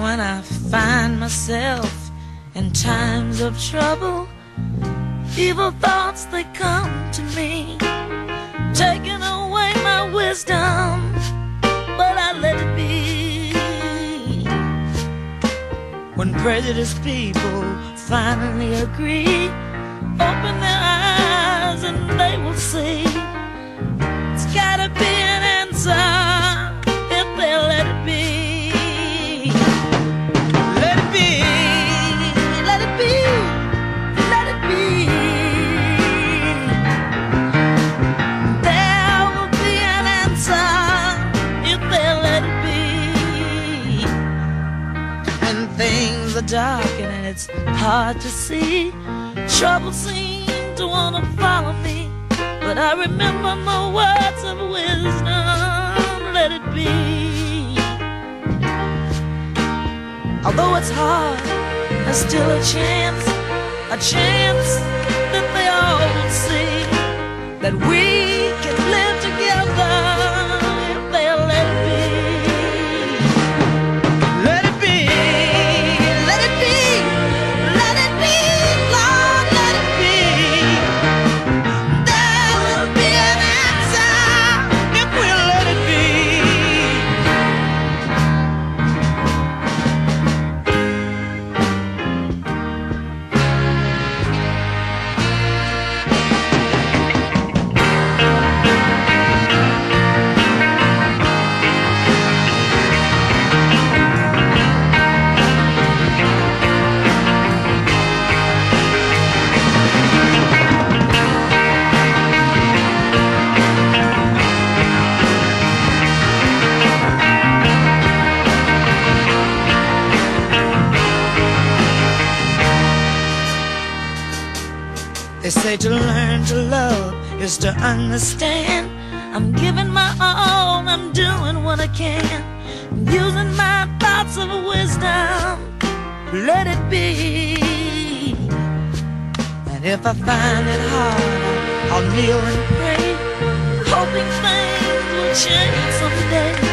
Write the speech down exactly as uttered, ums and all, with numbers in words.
when I find myself in times of trouble, evil thoughts, they come to me, taking away my wisdom, but I let it be. When prejudiced people finally agree, open their eyes and they will see it's gotta be an answer if they'll let it be. Let it be, let it be, let it be. There will be an answer if they'll let it be. And things are dark and it's hard to see, trouble seems to wanna follow me, but I remember the words of wisdom, let it be. Although it's hard, there's still a chance, a chance that they all will see that we can live together if they'll let it be. Let it be, let it be, let it be, Lord, let it be. There will be an answer if we'll let it be. They say to learn to love is to understand. I'm giving my all, I'm doing what I can, I'm using my thoughts of wisdom, let it be. And if I find it hard, I'll kneel and pray, hoping things will change someday.